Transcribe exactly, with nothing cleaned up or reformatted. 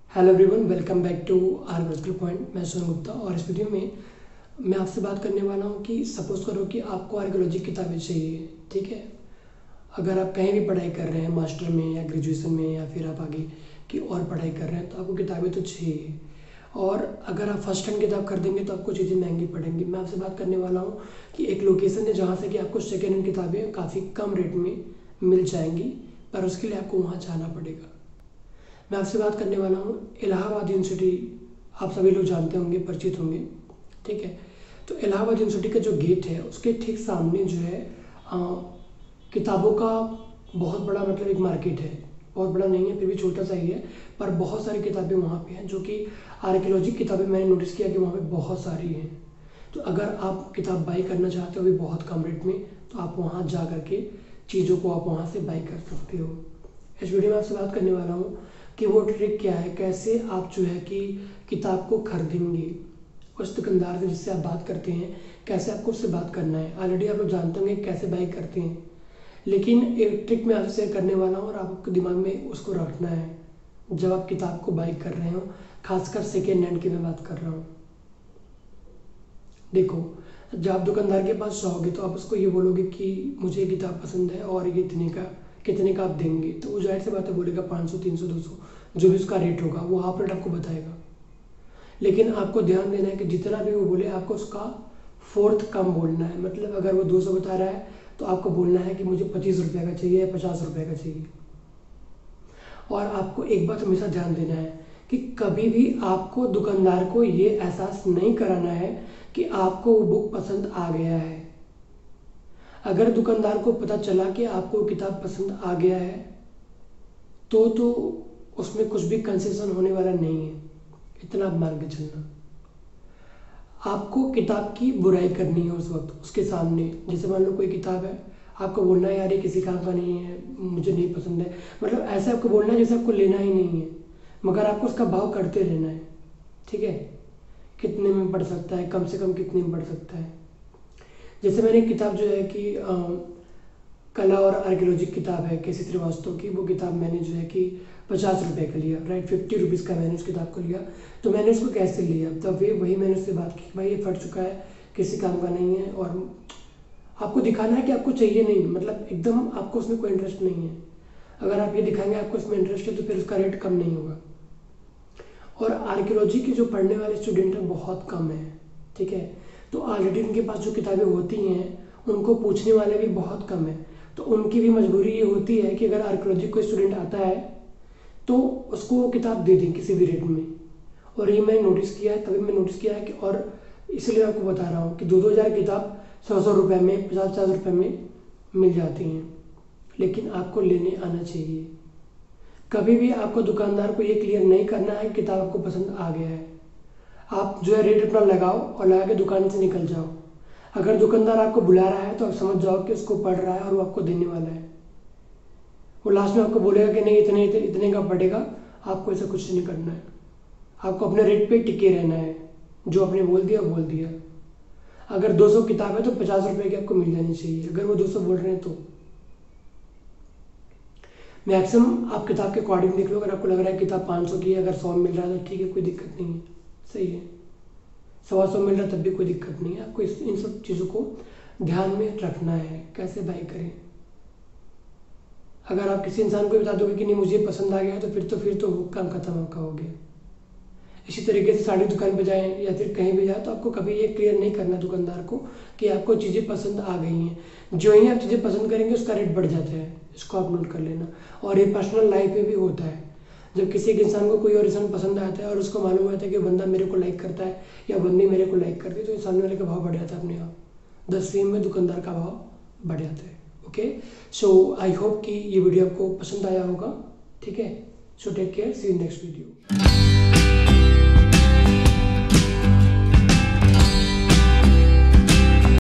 Hello everyone, welcome back to our virtual point. मैं सोहन गुप्ता और इस वीडियो में मैं आपसे बात करने वाला हूं कि सपोज करो कि आपको आर्कियोलॉजी की किताबें चाहिए। ठीक है, अगर आप कहीं भी पढ़ाई कर रहे हैं, मास्टर में या ग्रेजुएशन में या फिर आप आगे की और पढ़ाई कर रहे हैं, तो आपको किताबें तो चाहिए। और अगर आप फर्स्ट हैंड किताब खरीदेंगे तो आपको चीज़ें महंगी पड़ेंगी। मैं आपसे बात करने वाला हूँ कि एक लोकेशन है जहाँ से कि आपको सेकेंड हैंड किताबें काफ़ी कम रेट में मिल जाएंगी, पर उसके लिए आपको वहाँ जाना पड़ेगा। मैं आपसे बात करने वाला हूँ इलाहाबाद यूनिवर्सिटी। आप सभी लोग जानते होंगे, परिचित होंगे। ठीक है, तो इलाहाबाद यूनिवर्सिटी का जो गेट है उसके ठीक सामने जो है आ, किताबों का बहुत बड़ा मतलब एक मार्केट है। बहुत बड़ा नहीं है, फिर भी छोटा सा ही है, पर बहुत सारी किताबें वहाँ पे हैं जो कि आर्कियोलॉजी किताबें मैंने नोटिस किया कि वहाँ पे बहुत सारी हैं। तो अगर आप किताब बाई करना चाहते हो भी बहुत कम रेट में, तो आप वहाँ जा करके चीज़ों को आप वहाँ से बाई कर सकते हो। इस वीडियो में आपसे बात करने वाला हूँ कि वो ट्रिक क्या है, कैसे आप जो है कि किताब को खरीदेंगे। उस दुकानदार से जिससे आप बात करते हैं, कैसे आपको उससे बात करना है। ऑलरेडी आप लोग जानते होंगे कैसे बाई करते हैं, लेकिन एक ट्रिक मैं आपसे शेयर करने वाला हूँ और आपको दिमाग में उसको रखना है जब आप किताब को बाई कर रहे हो। खासकर सेकेंड हैंड की मैं बात कर रहा हूँ। देखो, जब आप दुकानदार के पास जाओगे तो आप उसको ये बोलोगे कि मुझे किताब पसंद है और ये इतने का कितने का आप देंगे, तो वो जाहिर सी बात है बोलेगा पाँच सौ, तीन सौ, दो सौ, जो भी उसका रेट होगा वो हाफ रेट आपको बताएगा। लेकिन आपको ध्यान देना है कि जितना भी वो बोले आपको उसका फोर्थ कम बोलना है। मतलब अगर वो दो सौ बता रहा है तो आपको बोलना है कि मुझे पच्चीस रुपये का चाहिए या पचास रुपये का चाहिए। और आपको एक बात हमेशा ध्यान देना है कि कभी भी आपको दुकानदार को ये एहसास नहीं कराना है कि आपको वो बुक पसंद आ गया है। अगर दुकानदार को पता चला कि आपको किताब पसंद आ गया है तो तो उसमें कुछ भी कंसेशन होने वाला नहीं है। इतना आप मान के चलना। आपको किताब की बुराई करनी है उस वक्त उसके सामने। जैसे मान लो कोई किताब है, आपको बोलना है यार ये किसी काम का नहीं है, मुझे नहीं पसंद है। मतलब ऐसे आपको बोलना है जैसे आपको लेना ही नहीं है, मगर आपको उसका भाव करते रहना है। ठीक है, कितने में पड़ सकता है, कम से कम कितने में पड़ सकता है। जैसे मैंने एक किताब जो है कि आ, कला और आर्कियोलॉजी किताब है के सी श्रीवास्तव की, वो किताब मैंने जो है कि पचास रुपये का लिया। राइट, फिफ्टी रुपीज़ का मैंने उस किताब को लिया। तो मैंने उसको कैसे लिया, तब वे वही मैंने उससे बात की, भाई ये फट चुका है, किसी काम का नहीं है। और आपको दिखाना है कि आपको चाहिए नहीं, मतलब एकदम आपको उसमें कोई इंटरेस्ट नहीं है। अगर आप ये दिखाएंगे आपको इसमें इंटरेस्ट है तो फिर उसका रेट कम नहीं होगा। और आर्कियोलॉजी के जो पढ़ने वाले स्टूडेंट हैं बहुत कम है। ठीक है, तो ऑलरेडी उनके पास जो किताबें होती हैं उनको पूछने वाले भी बहुत कम है। तो उनकी भी मजबूरी ये होती है कि अगर आर्कियोलॉजी कोई स्टूडेंट आता है तो उसको वो किताब दे दें किसी भी रेट में। और ये मैंने नोटिस किया है, तभी मैं नोटिस किया है कि और इसलिए आपको बता रहा हूँ कि दो दो हज़ार किताब सौ सौ रुपये में, पचास पचास रुपये में मिल जाती हैं। लेकिन आपको लेने आना चाहिए। कभी भी आपको दुकानदार को ये क्लियर नहीं करना है कि किताब आपको पसंद आ गया है। आप जो है रेट अपना लगाओ और लगा के दुकान से निकल जाओ। अगर दुकानदार आपको बुला रहा है तो आप समझ जाओ कि उसको पढ़ रहा है और वो आपको देने वाला है। वो लास्ट में आपको बोलेगा कि नहीं इतने इतने का पड़ेगा। आपको ऐसा कुछ नहीं करना है। आपको अपने रेट पे टिके रहना है। जो आपने बोल दिया बोल दिया। अगर दो सौ किताब है तो पचास रुपए की आपको मिल जानी चाहिए। अगर वो दो सौ बोल रहे हैं तो मैक्सिमम आप किताब के अकॉर्डिंग देख लो। अगर आपको लग रहा है किताब पाँच सौ की है, अगर सौ मिल रहा है तो ठीक है, कोई दिक्कत नहीं है, सही है। सवा सौ मिल रहा है तब भी कोई दिक्कत नहीं है। आपको इस इन सब चीज़ों को ध्यान में रखना है कैसे बाई करें। अगर आप किसी इंसान को बता दोगे कि नहीं मुझे पसंद आ गया तो फिर तो फिर तो काम खत्म आपका हो गया। इसी तरीके से साड़ी दुकान पे जाएं या फिर कहीं भी जाए तो आपको कभी ये क्लियर नहीं करना दुकानदार को कि आपको चीज़ें पसंद आ गई हैं। जो ही आप चीज़ें पसंद करेंगे उसका रेट बढ़ जाता है। इसको आप नोट कर लेना। और ये पर्सनल लाइफ में भी होता है। जब किसी एक इंसान को कोई और इंसान पसंद आता है और उसको मालूम होता है कि बंदा मेरे को लाइक करता है या बंदी मेरे को लाइक करती है, तो सामने वाले का भाव बढ़ जाता है अपने आप। द सेम में दुकानदार का भाव बढ़ जाता है। ओके, सो आई होप कि ये वीडियो आपको पसंद आया होगा। ठीक है, so take care, see you next video.